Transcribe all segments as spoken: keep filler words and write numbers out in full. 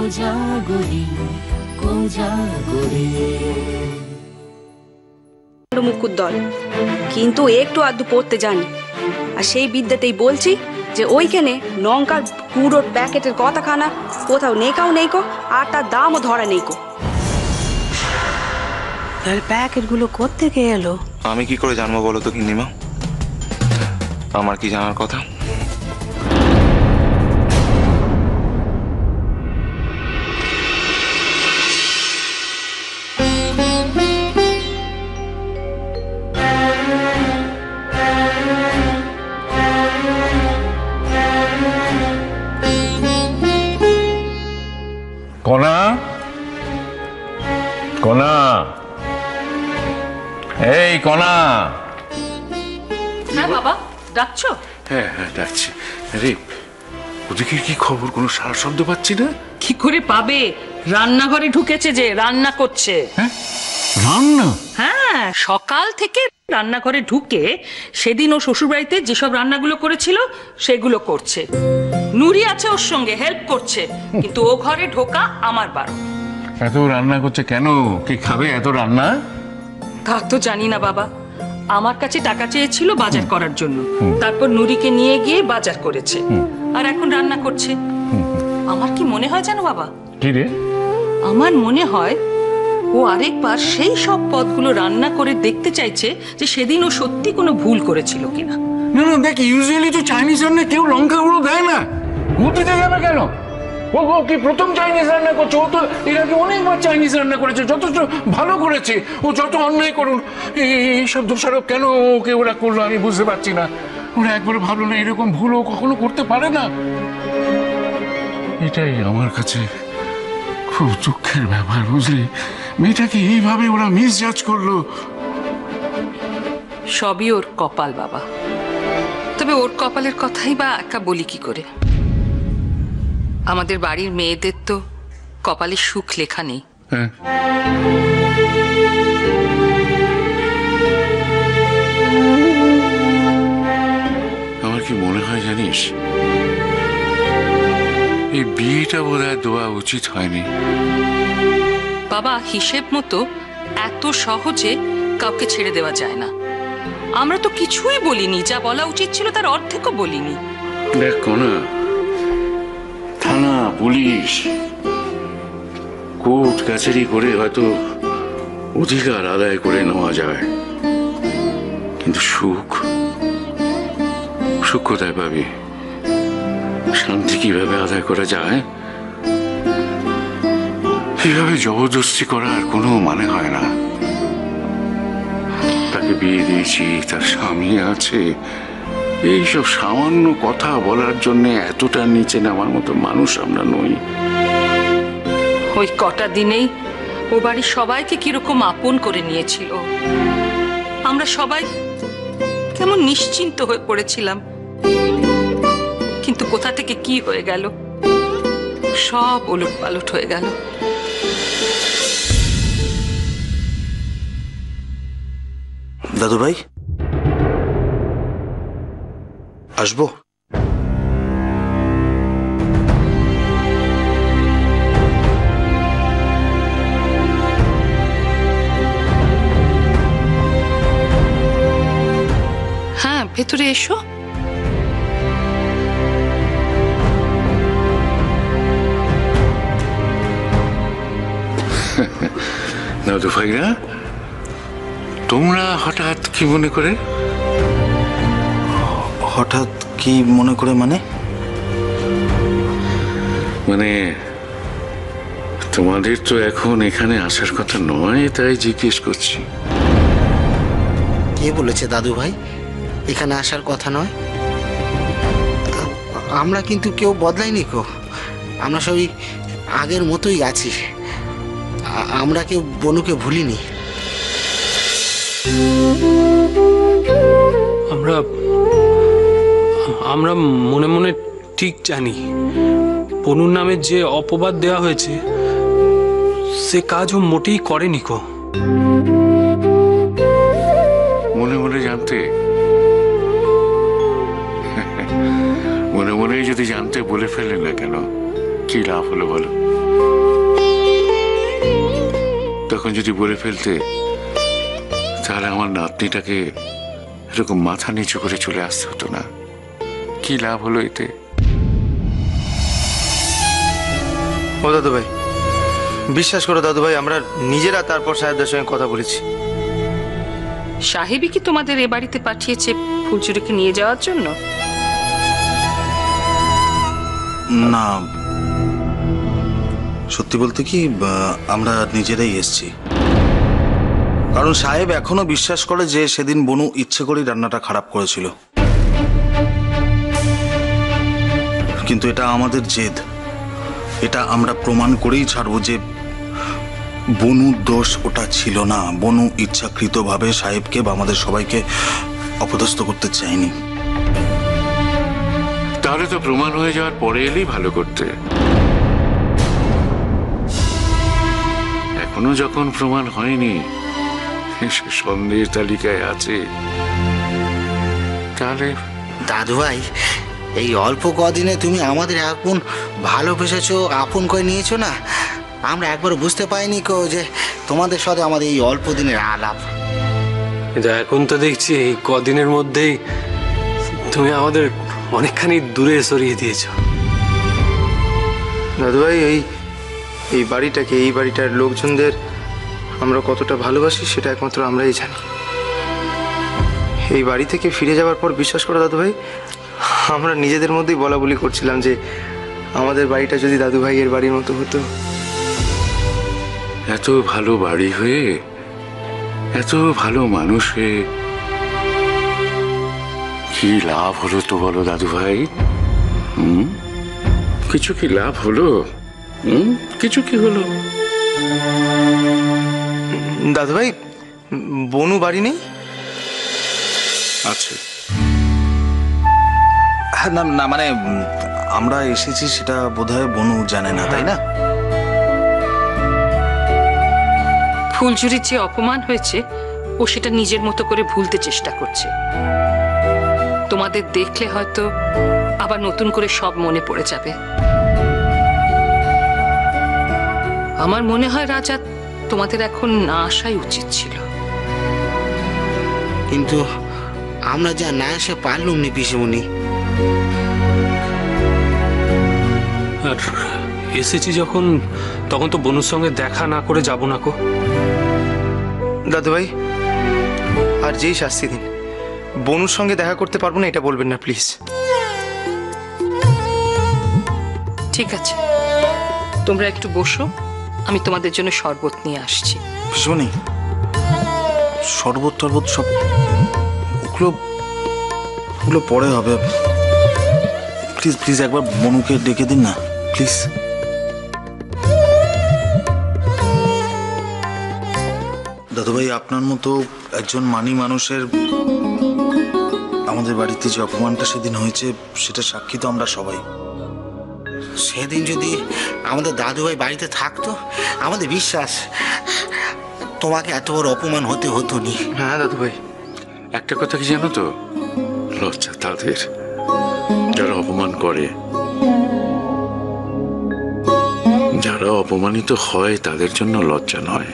কোজাগরি কোজাগরি। মুকুর দল কিন্তু একটু আধটু পড়তে জানি, আর সেই বিদ্যাতেই বলছি যে ওইখানে লঙ্কার পুরো প্যাকেটের কথাখানা কোথাও নেকাও নেইকো, আর তার দামও ধরা নেইকো। তাহলে প্যাকেটগুলো কোত্থেকে এলো? আমি কি করে জানবো বলো তো গিন্নিমা? আমার কি জানার কথা? কনা, কনা, এই কনা। হ্যাঁ বাবা, ডাকছো? হ্যাঁ হ্যাঁ ডাকছি। আরে ওদিকে কি খবর? কোনো সারা শব্দ পাচ্ছি না। কি করে পাবে? রান্নাঘরে ঢুকেছে যে, রান্না করছে। হ্যাঁ রান্না? হ্যাঁ, সকাল থেকে রান্নাঘরে ঢুকে সেদিন ও শ্বশুরবাড়িতে যেসব রান্নাগুলো করেছিল সেগুলো করছে। নুরি আছে ওর সঙ্গে, হেল্প করছে, কিন্তু ও ঘরে ঢোকা আমার বারণ। এত রান্না করছে কেন? কে খাবে এত রান্না? তা তো জানি না বাবা। আমার কাছে টাকা চেয়েছিল বাজার করার জন্য, তারপর নুরিকে নিয়ে গিয়ে বাজার করেছে, আর এখন রান্না করছে। আমার কি মনে হয় জানো বাবা? কি রে? আমার মনে হয় ও আরেকবার সেই সব পদগুলো রান্না করে দেখতে চাইছে যে সেদিন ও সত্যি কোনো ভুল করেছিল কিনা। না না দেখ, ইউজুয়ালি তো চাইনিজ রান্না কেউ লঙ্কা গুঁড়ো দেয় না। ও দিতে যাবে কেন? ও ও কি প্রথম চাইনিজ রান্না করছে? ও তো এর আগে অনেকবার চাইনিজ রান্না করেছে, যথেষ্ট ভালো করেছে। ও যত অন্যায় করুন, এইসব দোষারোপ কেন ওকে ওরা করলো আমি বুঝতে পারছি না। ওরা একবার ভালো না, এরকম ভুল ও কখনো করতে পারে না। এটাই আমার কাছে খুব দুঃখের ব্যাপার, বুঝলি? মেয়েটাকে এইভাবে ওরা মিসজাজ করলো। সবই ওর কপাল বাবা। তবে ওর কপালের কথাই বা একা বলি কি করে? আমাদের বাড়ির মেয়েদের তো কপালে সুখ লেখা নেই। হ্যাঁ, আমার কি মনে হয় জানিস, এই বিয়েটা বোধহয় দেওয়া উচিত হয়নি। বাবা, হিসেব মতো এত সহজে কাউকে ছেড়ে দেওয়া যায় না। আমরা তো কিছুই বলিনি, যা বলা উচিত ছিল তার অর্ধেকও বলিনি। দেখ না, থানা, পুলিশ, কোর্ট কাছারি করে হয়তো অধিকার আদায় করে নেওয়া যায়, কিন্তু সুখ সুখ কোথায় পাবি? শান্তি কিভাবে আদায় করা যায়? এইভাবে জবরদস্তি করার কোনো মানে হয় না। তাকে বিয়ে দিয়েছি, তার স্বামী আছে, এইসব সামান্য কথা বলার জন্য এতটা নিচে নামার মতো মানুষ আমরা নই। ওই কটা দিনেই ও বাড়ির সবাইকে কিরকম আপন করে নিয়েছিল। আমরা সবাই কেমন নিশ্চিন্ত হয়ে পড়েছিলাম, কিন্তু কোথা থেকে কি হয়ে গেল, সব ওলট পালট হয়ে গেল। দাদু ভাই আসবো? হ্যাঁ, ভেতরে এসো। দাদু ভাইরা, তোমরা হঠাৎ কি মনে করে? হঠাৎ কি মনে করে মানে? মানে তোমাদের তো এখন এখানে আসার কথা নয়, তাই জিজ্ঞেস করছি। কে বলেছে দাদু ভাই এখানে আসার কথা নয়? আমরা কিন্তু কেউ বদলাইনি কো, আমরা সবই আগের মতোই আছি। আমরা কেউ বনুকে ভুলিনি। আমরা আমরা মনে মনে ঠিক জানি বনুর নামে যে অপবাদ দেওয়া হয়েছে সে কাজও মোটেই করেনি কো। মনে মনে জানতে মনে মনে যদি জানতে বলে ফেললে না কেন? কি লাভ হলো বলো? তখন যদি বলে ফেলতে, তাহলে আমার নাতনিটাকে এরকম মাথা নিচু করে চলে আসতে হতো না। কি লাভ হলো এতে? ও দাদু ভাই, বিশ্বাস করো দাদু ভাই, আমরা নিজেরা তারপর সাহেবদের সঙ্গে কথা বলেছি। সাহেবই কি তোমাদের এ বাড়িতে পাঠিয়েছে ফুলচুরিকে নিয়ে যাওয়ার জন্য? না, সত্যি বলতে কি আমরা নিজেরাই এসেছি। কারণ সাহেব এখনো বিশ্বাস করে যে সেদিন বনু ইচ্ছে করেই রান্নাটা খারাপ করেছিল। কিন্তু এটা আমাদের জেদ, এটা আমরা প্রমাণ করেই ছাড়বো যে বনুর দোষ ওটা ছিল না। বনু ইচ্ছাকৃতভাবে সাহেবকে বা আমাদের সবাইকে অপদস্থ করতে চায়নি। তাহলে তো প্রমাণ হয়ে যাওয়ার পরে এলেই ভালো করতে। এখনো যখন প্রমাণ হয়নি, সন্দেহের তালিকায় আছে, তাহলে দাদু ভাই, এই অল্প কদিনে তুমি আমাদের এখন ভালোবেসেছো, আপন করে নিয়েছো না। আমরা একবার বুঝতে পাইনি কো যে তোমাদের সাথে আমাদের এই অল্প দিনের আলাপ। কিন্তু এখন তো দেখছি এই কদিনের মধ্যেই তুমি আমাদের অনেকখানি দূরে সরিয়ে দিয়েছো। দাদু ভাই, এই এই বাড়িটাকে, এই বাড়িটার লোকজনদের আমরা কতটা ভালোবাসি সেটা একমাত্র আমরাই জানি। এই বাড়ি থেকে ফিরে যাওয়ার পর বিশ্বাস করো দাদু ভাই, আমরা নিজেদের মধ্যেই বলা বলি করছিলাম যে আমাদের বাড়িটা যদি দাদু ভাইয়ের বাড়ির মতো হতো। এত ভালো বাড়ি হয়ে, এত ভালো মানুষ হয়ে কি লাভ হলো তো বলো দাদু ভাই? হুম, কিছু কি লাভ হলো? হুম, কিছু কি হলো? দাদু ভাই, বনু বাড়ি নেই? আছে। না না, মানে আমরা এসেছি সেটা বোধহয় বনু জানে না, তাই না? ফুলচুরির যে অপমান হয়েছে, ও সেটা নিজের মতো করে ভুলতে চেষ্টা করছে। তোমাদের দেখলে হয়তো আবার নতুন করে সব মনে পড়ে যাবে। আমার মনে হয় রাজা, তোমাদের এখন না আসাই উচিত ছিল। কিন্তু আমরা যা না এসে পারলুম নি পিসিমণি। আর এসেছি যখন, তখন তো বনুর সঙ্গে দেখা না করে যাব না কো। দাদু ভাই, আর যেই শাস্তি দিন, বনুর সঙ্গে দেখা করতে পারবো না এটা বলবেন না প্লিজ। ঠিক আছে, তোমরা একটু বসো, আমি তোমাদের জন্য শরবত নিয়ে আসছি। পিসিমণি, শরবত টরবত সব ওগুলো ওগুলো পরে হবে। প্লিজ প্লিজ একবার বনুকে ডেকে দিন না, প্লিজ। দাদুভাই, আপনার মতো একজন মানি মানুষের আমাদের বাড়িতে যে অপমানটা সেদিন হয়েছে, সেটা সাক্ষী তো আমরা সবাই। সেদিন যদি আমাদের দাদুভাই বাড়িতে থাকতো, আমাদের বিশ্বাস তোমাকে এত বড় অপমান হতে হতো নি। হ্যাঁ দাদু ভাই, একটা কথা কি জানো তো, লজ্জা তাদের যারা অপমান করে। যারা অপমানিত হয় তাদের জন্য লজ্জা নয়।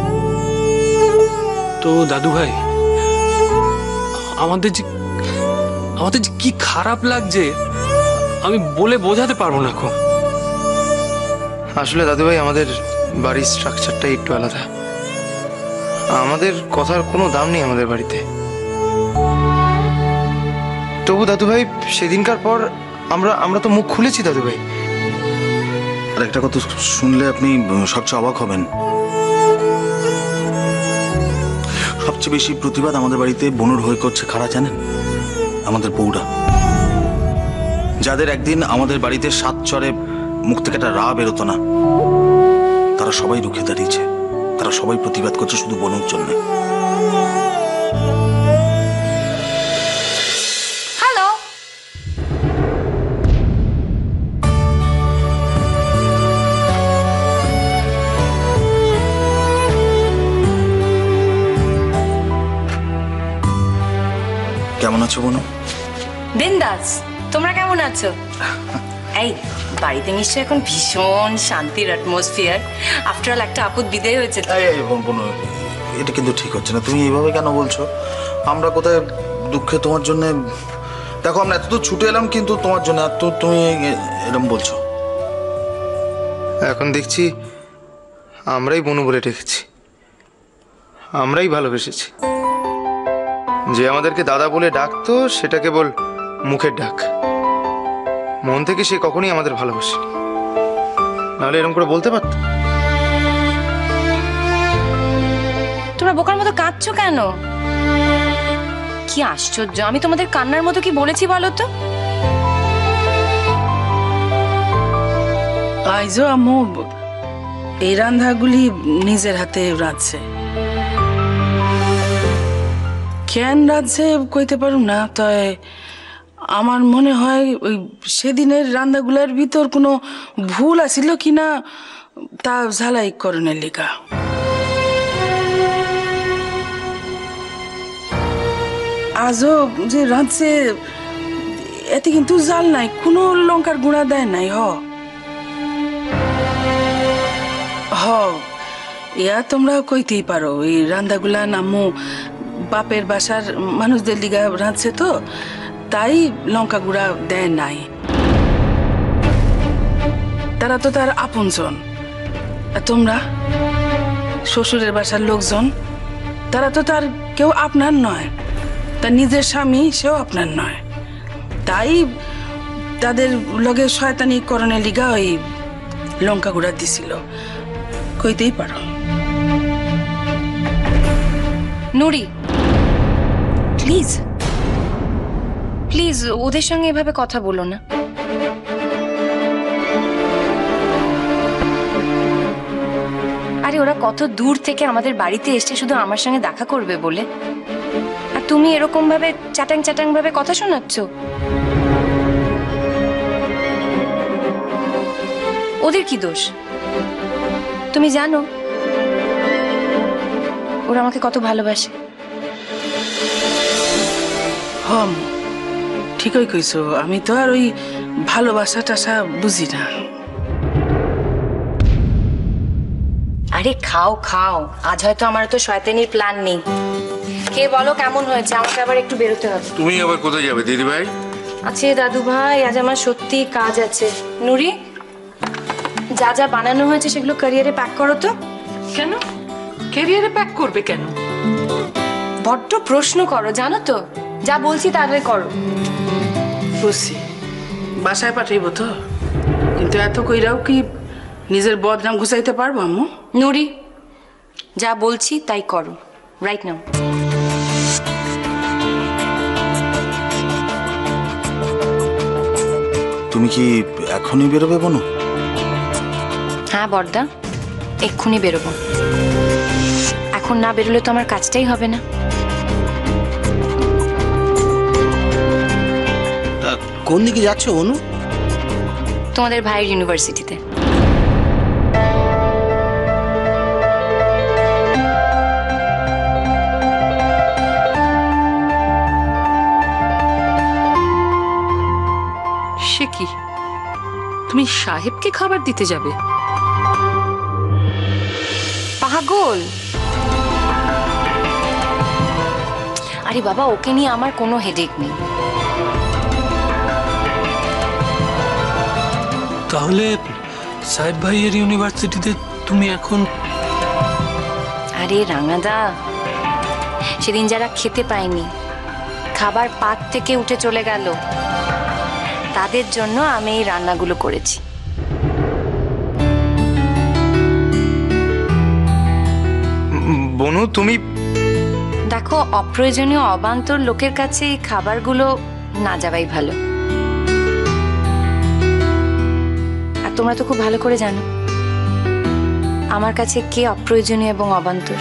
তো দাদু ভাই, আমাদের যে আমাদের যে কি খারাপ লাগছে আমি বলে বোঝাতে পারবো না কো। আসলে দাদু ভাই, আমাদের বাড়ির স্ট্রাকচারটা একটু আলাদা। আমাদের কথার কোনো দাম নেই আমাদের বাড়িতে। তবু দাদু ভাই, সেদিনকার পর আমরা আমরা তো মুখ খুলেছি দাদু ভাই। আর একটা কথা শুনলে আপনি সবচেয়ে অবাক হবেন। সবচেয়ে বেশি প্রতিবাদ আমাদের বাড়িতে বনুর হয়ে করছে কারা জানেন? আমাদের বউরা, যাদের একদিন আমাদের বাড়িতে সাত চরে মুখ থেকে একটা রা বেরোতো না, তারা সবাই রুখে দাঁড়িয়েছে। তারা সবাই প্রতিবাদ করছে শুধু বনুর জন্য। হ্যালো, কেমন আছো বনু? বিন্দাস, তোমরা কেমন আছো? এই বাড়িতে নিশ্চয়ই এখন ভীষণ শান্তির অ্যাটমসফিয়ার। আফটার অল একটা আপদ বিদায় হয়েছে। এটা কিন্তু ঠিক হচ্ছে না, তুমি এইভাবে কেন বলছো? আমরা কোথায় দুঃখে তোমার জন্য, দেখো আমরা এত তো ছুটে এলাম কিন্তু তোমার জন্য, এত তুমি এরকম বলছো। এখন দেখছি আমরাই বনু বলে রেখেছি, আমরাই ভালোবেসেছি। যে আমাদেরকে দাদা বলে ডাকতো সেটা কেবল মুখের ডাক, মন থেকে সে কখনই আমাদের ভালোবাসেনি। নাহলে এরকম করে বলতে পারত? তোমরা বোকার মতো কাঁদছো কেন? কি আশ্চর্য, আমি তোমাদের কান্নার মতো কি বলেছি বলো তো? আইজো আম্মু এই রান্ধাগুলি নিজের হাতে রাঁধছে। কেন রাঁধছে কইতে পারুম না, তয় আমার মনে হয় ওই সেদিনের রান্নাগুলার ভিতর কোনো ভুল আছিল কিনা তা ঝালাই করণের লিগা। আজও যে রাঁধছে এতে কিন্তু জাল নাই, কোনো লঙ্কার গুঁড়া দেয় নাই। হ হ ইয়া তোমরা কইতেই পারো এই রান্নাগুলা নামু বাপের বাসার মানুষদের লিগা রাঁধছে তো, তাই লঙ্কা গুঁড়া দেয় নাই। তারা তো তার আপনজন, তোমরা শ্বশুরের বাসার লোকজন, তারা তো তার কেউ আপনার নয়, তার নিজের স্বামী সেও আপনার নয়। তাই তাদের লগে শয়তানি করণের লিগা ওই লঙ্কা গুঁড়া দিছিল, কইতেই পারো। নুরি প্লিজ প্লিজ ওদের সঙ্গে এভাবে কথা বলো না। আরে ওরা কত দূর থেকে আমাদের বাড়িতে এসে শুধু আমার সঙ্গে দেখা করবে বলে, আর তুমি এরকম ভাবে চাটাং চাটাং ভাবে কথা শোনাচ্ছ। ওদের কি দোষ? তুমি জানো ওরা আমাকে কত ভালোবাসে। হম ঠিকই কইছো, আমি তো আর ওই ভালোবাসা টাসা বুঝি না। আরে খাও খাও, আজ হয়তো আমার তো শয়তানির প্ল্যান নেই। কে বলো কেমন হয়েছে? আমাকে আবার একটু বেরোতে হবে। তুমি আবার কোথায় যাবে দিদি ভাই? আছে দাদু ভাই, আজ আমার সত্যি কাজ আছে। নুরি যা যা বানানো হয়েছে সেগুলো ক্যারিয়ারে প্যাক করো তো। কেন ক্যারিয়ারে প্যাক করবে কেন? বড্ড প্রশ্ন করো, জানো তো, যা বলছি তাড়াতাড়ি করো। বুঝছি, বাসায় পাঠাইব তো, কিন্তু এত কইরাও কি নিজের বদনাম গুছাইতে পারবো আম্মু? নুরি যা বলছি তাই করো, রাইট নাও। তুমি কি এখনই বেরোবে বনু? হ্যাঁ বড়দা, এক্ষুনি বেরোবো। এখন না বেরোলে তো আমার কাজটাই হবে না। কোন দিকে যাচ্ছ বনু? তোমাদের ভাইয়ের ইউনিভার্সিটিতে। সে কি, তুমি সাহেবকে খাবার দিতে যাবে? পাগল! আরে বাবা, ওকে নিয়ে আমার কোনো হেডেক নেই। তাহলে সাহেব ভাইয়ের ইউনিভার্সিটিতে তুমি এখন? আরে রাঙাদা, সেদিন যারা খেতে পায়নি, খাবার পাত থেকে উঠে চলে গেল, তাদের জন্য আমি এই রান্নাগুলো করেছি। বনু তুমি দেখো, অপ্রয়োজনীয় অবান্তর লোকের কাছে এই খাবারগুলো না যাওয়াই ভালো। আর তোমরা তো খুব ভালো করে জানো আমার কাছে কে অপ্রয়োজনীয় এবং অবান্তর।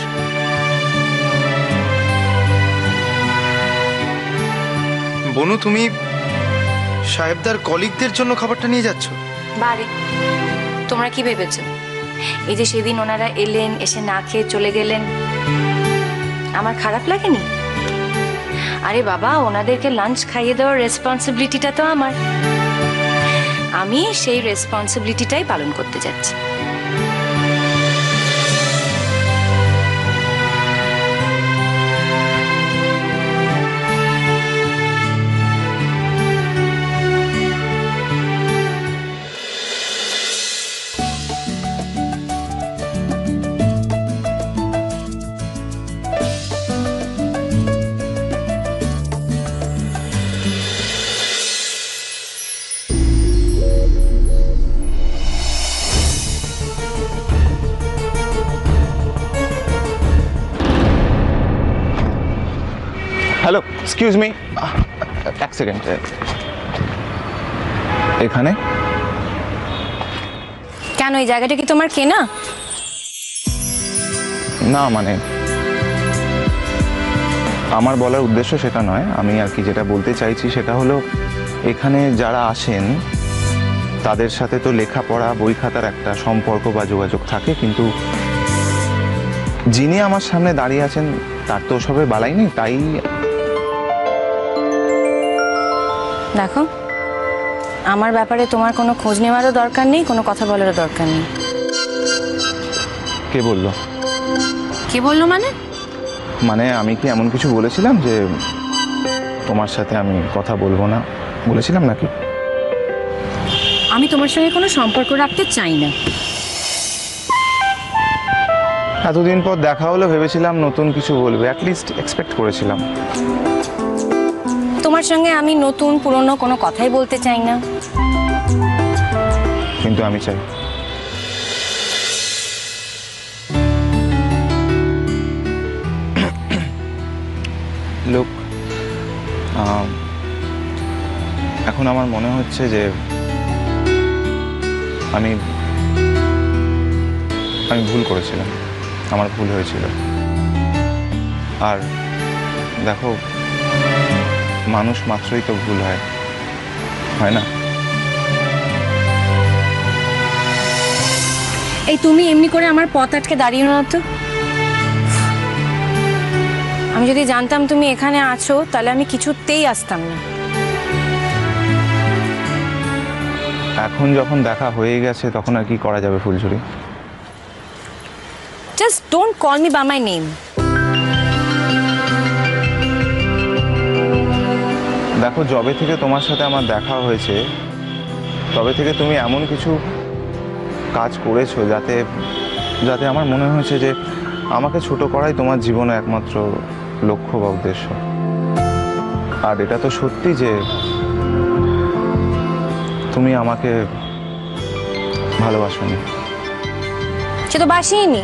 বনু তুমি সাহেবদার কলিগদের জন্য খাবারটা নিয়ে যাচ্ছ? বারে, তোমরা কি ভেবেছ এই যে সেদিন ওনারা এলেন, এসে না খেয়ে চলে গেলেন, আমার খারাপ লাগেনি? আরে বাবা, ওনাদেরকে লাঞ্চ খাইয়ে দেওয়ার রেসপন্সিবিলিটিটা তো আমার। আমি সেই রেসপন্সিবিলিটিটাই পালন করতে যাচ্ছি। হ্যালো, এক্সকিউজ মি, এক সেকেন্ড। এখানে কেন, এই জায়গাটা কি তোমার কেনা? না, মানে আমার বলার উদ্দেশ্য সেটা নয়। আমি আর কি যেটা বলতে চাইছি সেটা হলো, এখানে যারা আসেন তাদের সাথে তো লেখাপড়া বই খাতার একটা সম্পর্ক বা যোগাযোগ থাকে, কিন্তু যিনি আমার সামনে দাঁড়িয়ে আছেন তার তো ওসবের বালাই নেই। তাই দেখো, আমার ব্যাপারে তোমার কোনো খোঁজ নেওয়ারও দরকার নেই, কোনো কথা বলারও দরকার নেই। কে বললো? কে বললো মানে? মানে আমি কি এমন কিছু বলেছিলাম যে তোমার সাথে আমি কথা বলবো না? বলেছিলাম নাকি? আমি তোমার সঙ্গে কোনো সম্পর্ক রাখতে চাই না। এতদিন পর দেখা হলো, ভেবেছিলাম নতুন কিছু বলবে, অ্যাটলিস্ট এক্সপেক্ট করেছিলাম। তোমার সঙ্গে আমি নতুন পুরনো কোনো কথাই বলতে চাই না। কিন্তু আমি চাই। লোক, এখন আমার মনে হচ্ছে যে আমি আমি ভুল করেছিলাম, আমার ভুল হয়েছিল। আর দেখো, মানুষ মাত্রই তো ভুল হয়, হয় না? এই তুমি এমনি করে আমার পথ আটকে দাঁড়িয়ে না তো। আমি যদি জানতাম তুমি এখানে আছো তাহলে আমি কিছুতেই আসতাম না। এখন যখন দেখা হয়ে গেছে তখন আর কি করা যাবে ফুলঝুরি? Just don't call me by my name. দেখো, যবে থেকে তোমার সাথে আমার দেখা হয়েছে তবে থেকে তুমি এমন কিছু কাজ করেছো যাতে যাতে আমার মনে হয়েছে যে আমাকে ছোট করাই তোমার জীবনে একমাত্র লক্ষ্য বা উদ্দেশ্য। আর এটা তো সত্যি যে তুমি আমাকে ভালোবাসোনি। সে তো বাসিনি,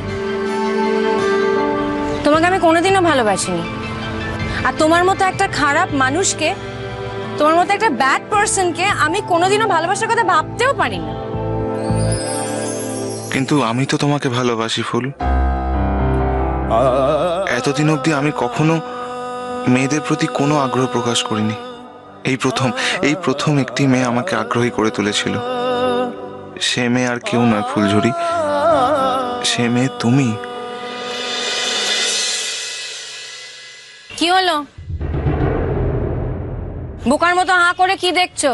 তোমাকে আমি কোনোদিনও ভালোবাসিনি। আর তোমার মতো একটা খারাপ মানুষকে, তোমার মতো একটা ব্যাড পারসনকে আমি কোনোদিনও ভালোবাসার কথা ভাবতেও পারি না। কিন্তু আমি তো তোমাকে ভালোবাসি ফুল। এতদিন অবধি আমি কখনো মেয়েদের প্রতি কোনো আগ্রহ প্রকাশ করিনি। এই প্রথম এই প্রথম একটি মেয়ে আমাকে আগ্রহী করে তুলেছিল। সে মেয়ে আর কেউ নয় ফুলঝুরি, সে মেয়ে তুমি। কি হলো? বোকার মতো হাঁ করে কি দেখছো?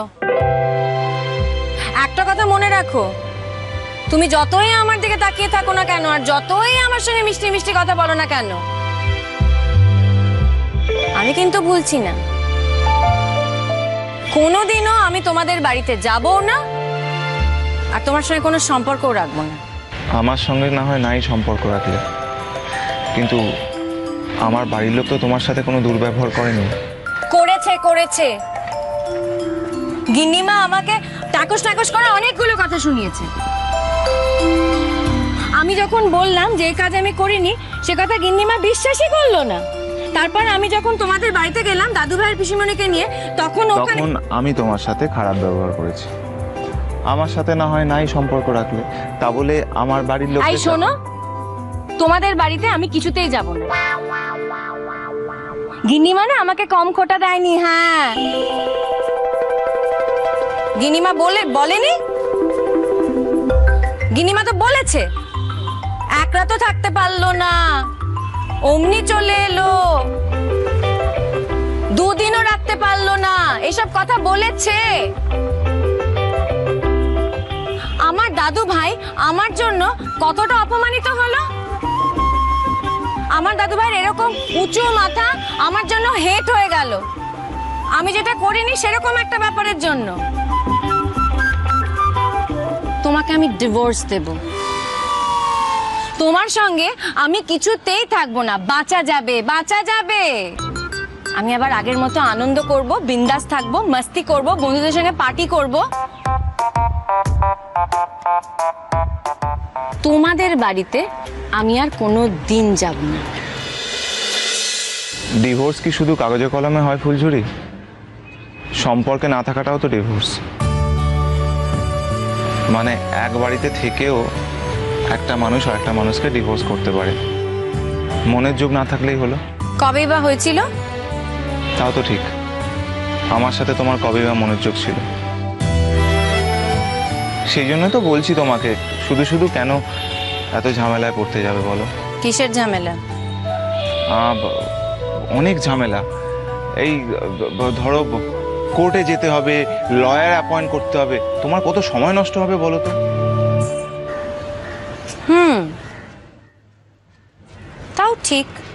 একটা কথা মনে রাখো, তুমি যতই আমার দিকে তাকিয়ে থাকো না কেন, আর যতই আমার সঙ্গে মিষ্টি মিষ্টি কথা বলো না কেন, আমি কিন্তু ভুলছি না। কোনোদিনও আমি তোমাদের বাড়িতে যাবও না, আর তোমার সঙ্গে কোনো সম্পর্কও রাখবো না। আমার সঙ্গে না হয় নাই সম্পর্ক রাখলে, কিন্তু আমার বাড়ির লোক তো তোমার সাথে কোনো দুর্ব্যবহার করেনি। করেছে করেছে গিন্নিমা আমাকে টাকস টাকস করে অনেকগুলো কথা শুনিয়েছে। আমি যখন বললাম যে এই কাজ আমি করিনি, সে কথা গিন্নিমা বিশ্বাসই করলো না। তারপর আমি যখন তোমাদের বাড়িতে গেলাম দাদু ভাইয়ের পিসিমণিকে নিয়ে, তখন ওখানে তখন আমি তোমার সাথে খারাপ ব্যবহার করেছি। আমার সাথে না হয় নাই সম্পর্ক রাখলে, তা বলে আমার বাড়ির লোক। এই শোনো, তোমাদের বাড়িতে আমি কিছুতেই যাব না। গিন্নিমা না আমাকে কম খোটা দেয়নি। হ্যাঁ, গিন্নিমা বলে বলেনি? গিন্নিমা তো বলেছে। এক রাতও থাকতে পারলো না, অমনি চলে এলো। দুদিনও রাখতে পারলো না, এসব কথা বলেছে। দাদু ভাই আমার জন্য কতটা অপমানিত হলো। আমার দাদু ভাইয়ের এরকম উঁচু মাথা আমার জন্য হেট হয়ে গেল, আমি যেটা করিনি সেরকম একটা ব্যাপারের জন্য। তোমাকে আমি ডিভোর্স দেব, তোমার সঙ্গে আমি কিছুতেই থাকবো না। বাঁচা যাবে, বাঁচা যাবে। আমি আবার আগের মতো আনন্দ করব, বিন্দাস থাকবো, মস্তি করব, বন্ধুদের সঙ্গে পার্টি করব। তোমাদের বাড়িতে আমি আর কোনো দিন যাব না। ডিভোর্স কি শুধু কাগজে কলমে হয় ফুলঝুরি? সম্পর্কে না থাকাটাও তো ডিভোর্স। মানে এক বাড়িতে থেকেও একটা মানুষ আর একটা মানুষকে ডিভোর্স করতে পারে, মনের যোগ না থাকলেই হলো। কবেই বা হয়েছিল? তাও তো ঠিক, আমার সাথে তোমার কবেই বা মনের যোগ ছিল। সেই জন্য তো বলছি তোমাকে, শুধু শুধু কেন এত ঝামেলায় পড়তে যাবে বলো? কিসের ঝামেলা? অনেক ঝামেলা। এই ধরো কোর্টে যেতে হবে, লয়ার অ্যাপয়েন্ট করতে হবে, তোমার কত সময় নষ্ট হবে বলো তো? হুম, তাও ঠিক।